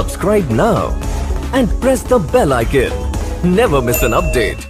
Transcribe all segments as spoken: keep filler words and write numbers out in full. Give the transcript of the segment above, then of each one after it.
Subscribe now and press the bell icon. Never miss an update.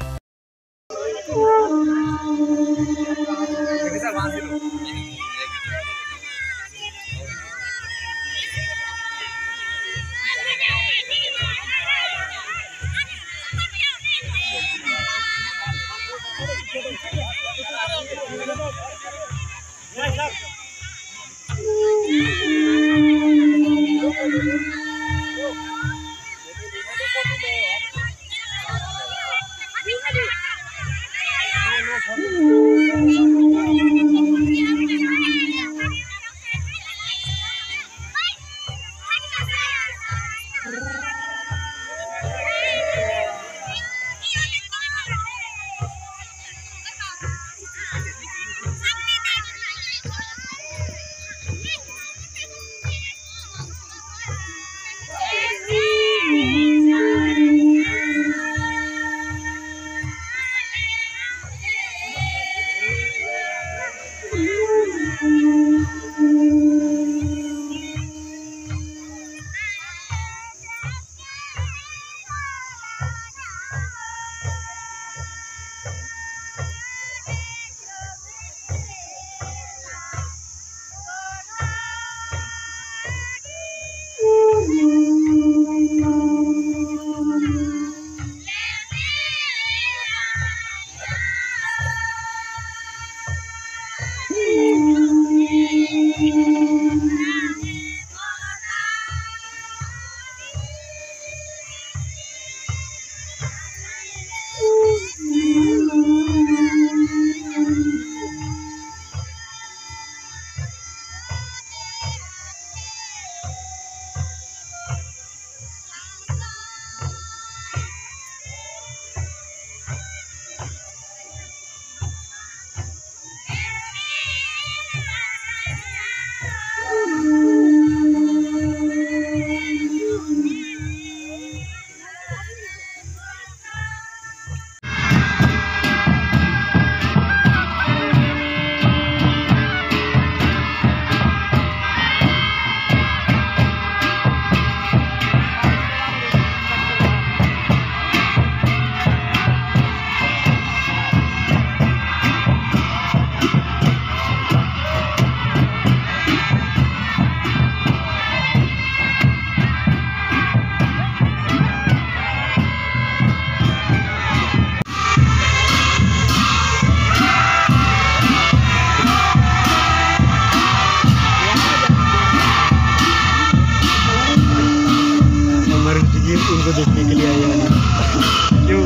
उनको देखने के लिए आए हैं। क्यों?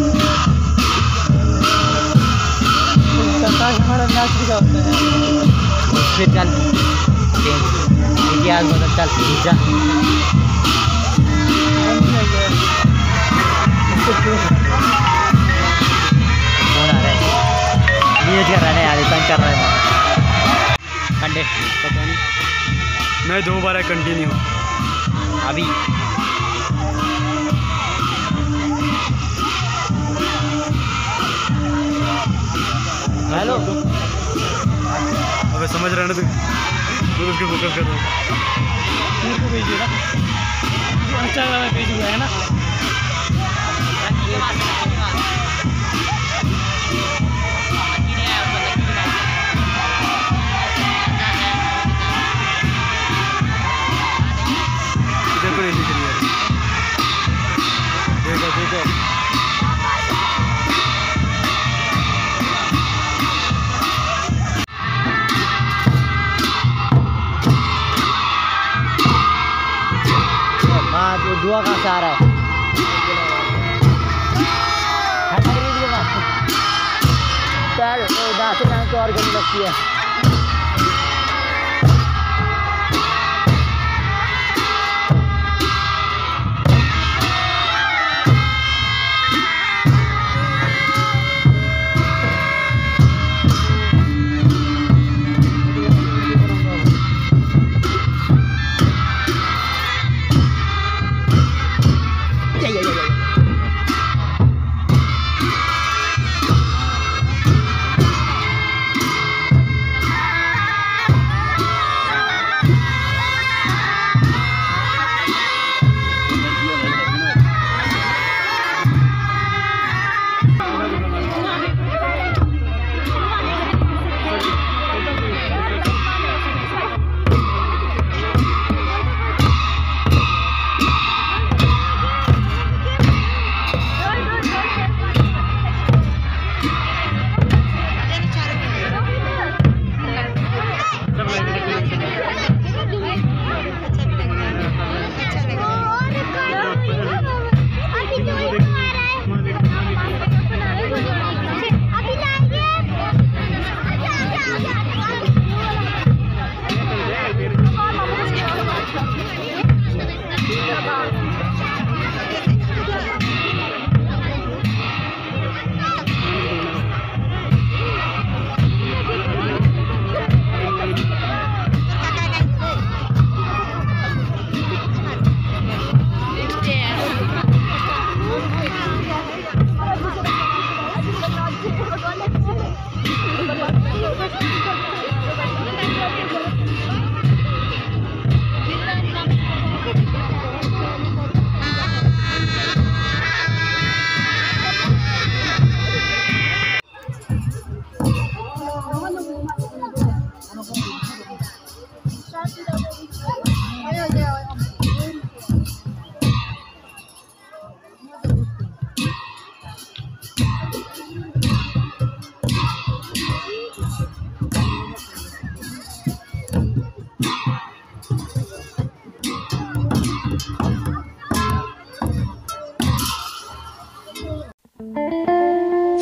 हमारा मैच भी होता है। फिर चल इतिहास बता चल जा कौन आ रहा है? न्यूज कर रहा है यार, तंग कर रहा है कंडे पता नहीं। मैं दो बार कंटिन्यू अभी हेलो अबे समझ रहा है ना तू, तो उसको फोकस कर रहा हूँ। मेरे को भेजिए ना, अच्छा मैं भेजूँगा है ना। इधर को नहीं दिख रही है, देखो देखो दुआ का सहारा है। तो और गंदी लगती है।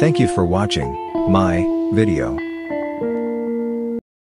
Thank you for watching my video.